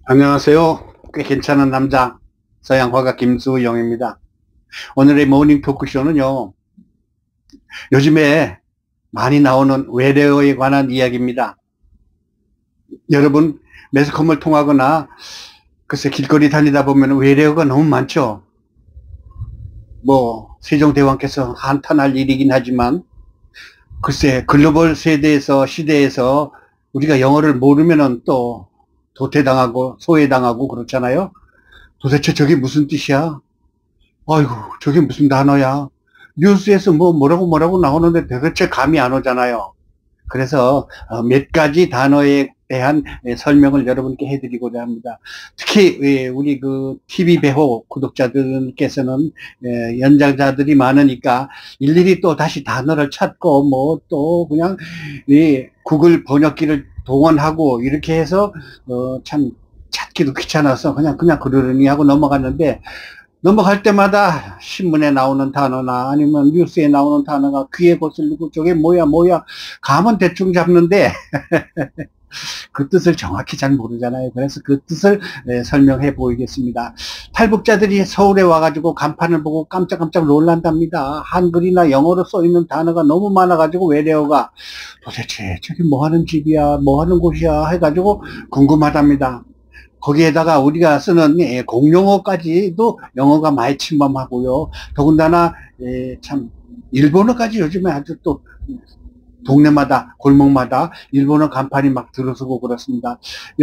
안녕하세요. 꽤 괜찮은 남자 서양화가 김수영입니다. 오늘의 모닝 토크쇼는요, 요즘에 많이 나오는 외래어에 관한 이야기입니다. 여러분 매스컴을 통하거나 글쎄 길거리 다니다 보면 외래어가 너무 많죠. 뭐 세종대왕께서 한탄할 일이긴 하지만 글쎄 글로벌 시대에서 우리가 영어를 모르면은 또 도태당하고 소외당하고 그렇잖아요. 도대체 저게 무슨 뜻이야? 아이고, 저게 무슨 단어야? 뉴스에서 뭐라고 나오는데 도대체 감이 안 오잖아요. 그래서 몇 가지 단어에 대한 설명을 여러분께 해드리고자 합니다. 특히 우리 그 TV 배호 구독자들께서는 연장자들이 많으니까 일일이 또 다시 단어를 찾고 뭐 또 그냥 구글 번역기를 동원하고 이렇게 해서 참 찾기도 귀찮아서 그냥 그러려니 하고 넘어갔는데, 넘어갈 때마다 신문에 나오는 단어나 아니면 뉴스에 나오는 단어가 귀에 거슬리고 저게 뭐야 감은 대충 잡는데 그 뜻을 정확히 잘 모르잖아요. 그래서 그 뜻을 설명해 보이겠습니다. 탈북자들이 서울에 와가지고 간판을 보고 깜짝깜짝 놀란답니다. 한글이나 영어로 써있는 단어가 너무 많아가지고 외래어가 도대체 저게 뭐 하는 집이야 뭐 하는 곳이야 해가지고 궁금하답니다. 거기에다가 우리가 쓰는 공용어까지도 영어가 많이 침범하고요. 더군다나 참 일본어까지 요즘에 아주 또 동네마다 골목마다 일본어 간판이 막 들어서고 그렇습니다.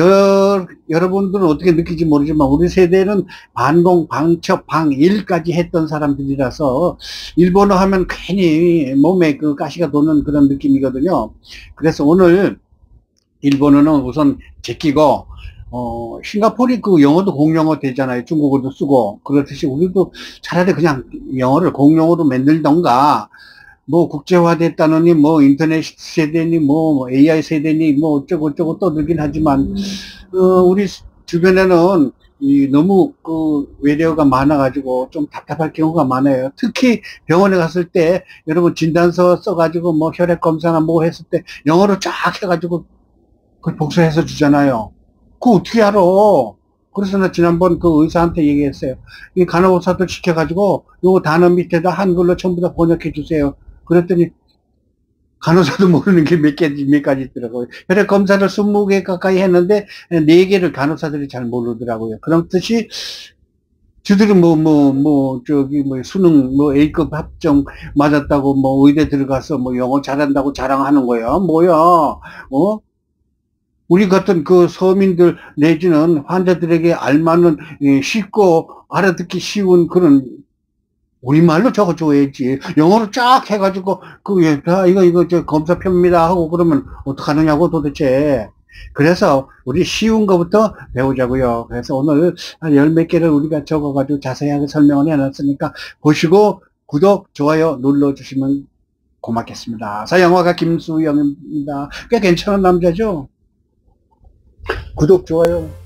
여러분들은 어떻게 느끼지 모르지만 우리 세대는 반공, 방첩, 방일까지 했던 사람들이라서 일본어 하면 괜히 몸에 그 가시가 도는 그런 느낌이거든요. 그래서 오늘 일본어는 우선 제끼고 싱가포르이 그 영어도 공용어 되잖아요. 중국어도 쓰고. 그렇듯이 우리도 차라리 그냥 영어를 공용어로 만들던가, 뭐 국제화됐다느니 뭐 인터넷 세대니 뭐 AI 세대니 뭐 어쩌고 떠들긴 하지만, 우리 주변에는 너무 그 외래어가 많아가지고 좀 답답할 경우가 많아요. 특히 병원에 갔을 때 여러분 진단서 써가지고 뭐 혈액 검사나 뭐 했을 때 영어로 쫙 해가지고 그걸 복사해서 주잖아요. 그거 어떻게 알아? 그래서 나 지난번 그 의사한테 얘기했어요. 이 간호사들 시켜가지고 요 단어 밑에다 한글로 전부 다 번역해 주세요. 그랬더니 간호사도 모르는 게 몇 가지 있더라고요. 혈액 검사를 20개 가까이 했는데 4개를 간호사들이 잘 모르더라고요. 그런 뜻이 저들은 수능 A급 합정 맞았다고 의대 들어가서 영어 잘한다고 자랑하는 거야. 뭐야? 우리 같은 그 서민들 내지는 환자들에게 알맞는 쉽고 알아듣기 쉬운 그런 우리말로 적어줘야지. 영어로 쫙 해가지고 이거 저 검사표입니다 하고 그러면 어떡하느냐고 도대체. 그래서 우리 쉬운 거부터 배우자고요. 그래서 오늘 한 열 몇 개를 우리가 적어가지고 자세하게 설명을 해놨으니까 보시고 구독, 좋아요 눌러주시면 고맙겠습니다. 서양화가 김수영입니다. 꽤 괜찮은 남자죠? 구독, 좋아요.